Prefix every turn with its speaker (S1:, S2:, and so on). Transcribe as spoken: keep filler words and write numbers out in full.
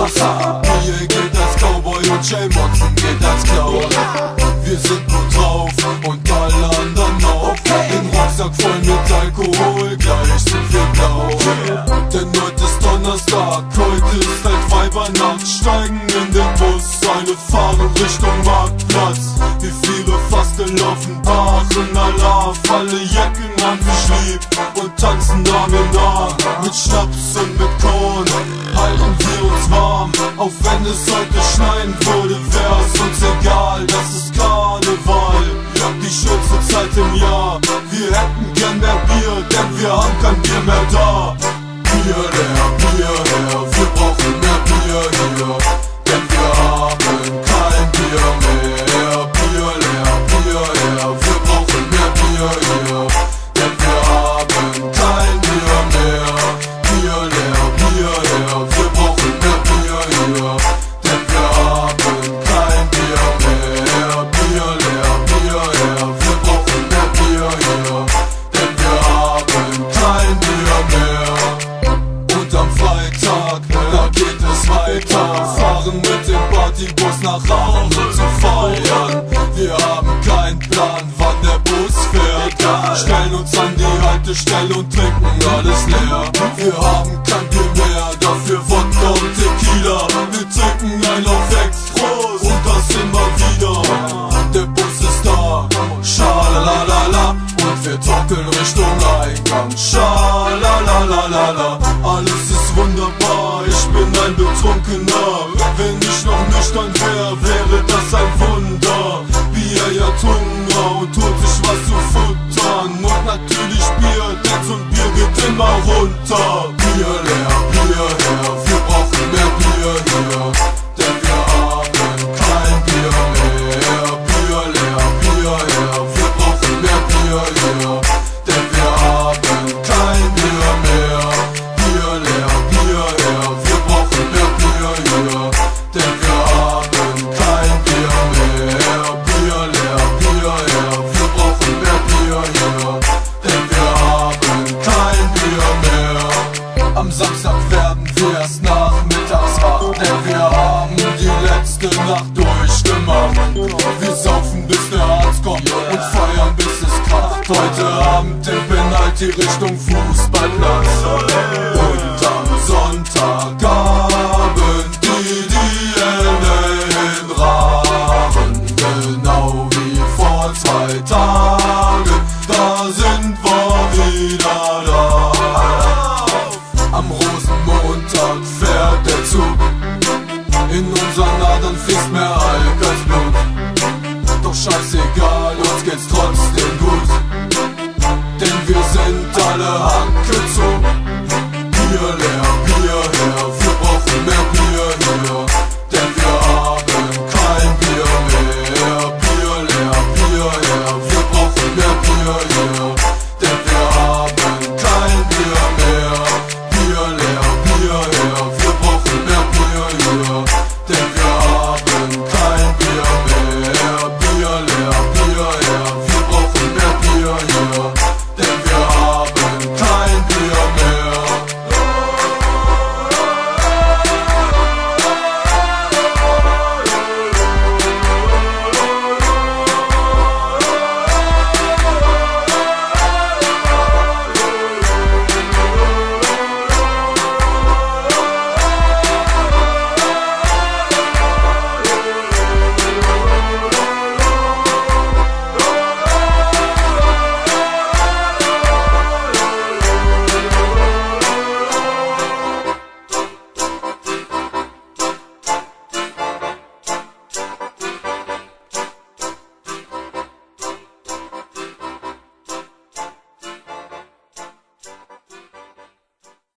S1: Haha, Bier geht als Cowboy und J-Moxen geht als Clown. Wir sind gut drauf und alle anderen auch. Den Rucksack voll mit Alkohol, gleich sind wir blau. Denn heute ist Donnerstag, heute ist halt Weibernacht. Steigen in den Bus, eine fahren Richtung Marktplatz. Wie viele Fasteln laufen Paaren Alarv, alle Jacken an sich lieb und tanzen Arm in Arm. Mit Schnaps und mit Korn halten wir uns warm. Auch wenn es heute schneien würde, wär's uns egal. Das ist Karneval, die schönste Zeit im Jahr. Wir hätten gern mehr Bier, denn wir haben kein Bier mehr da. Bier leer, Bier leer, wir brauchen mehr Bier hier, denn wir haben kein Bier mehr. Bier leer, Bier leer, wir brauchen mehr Bier hier, denn wir haben kein Bier mehr. Bier leer, Bier leer, wir brauchen mehr Bier hier, denn wir haben kein Bier mehr. Bier leer, Bier leer, wir brauchen mehr Bier hier, denn wir haben kein Bier mehr. Und am Freitag, da geht es weiter. Fahren mit dem Partybus nach Hause zu feiern. Wir haben keinen Plan, wann der Bus fährt. Stellen uns an die Haltestelle und trinken alles leer. Wir haben kein Bier mehr, dafür Wodka und Tequila. Wir trinken ein auf Extros und das immer wieder. Der Bus ist da, schalalalala, und wir torkeln Richtung Eingang. Schalalalala, alles ist wunderbar, ich bin ein Betrunkener. Wenn ich noch nüchtern wäre, wäre das ein Wunder. Bier jagt Hunger und tut sich was zu futtern. Und natürlich Bier, denn so ein Bier geht immer runter. Bier leer, Bier leer, wir brauchen mehr Bier hier, denn wir haben kein Bier mehr. Bier leer, Bier leer, wir brauchen mehr Bier hier, denn wir haben kein Bier mehr. Bier leer, Bier leer, wir brauchen mehr Bier hier, denn wir haben kein Bier mehr. Bier leer, Bier leer, wir brauchen mehr Bier hier, denn wir haben kein Bier mehr. Am Samstag werden wir erst nachmittags wach, denn wir haben die letzte Nacht durchgemacht. Wir saufen bis der Arzt kommt und feiern bis es kracht. Heute Abend im Penalty Richtung Fußballplatz.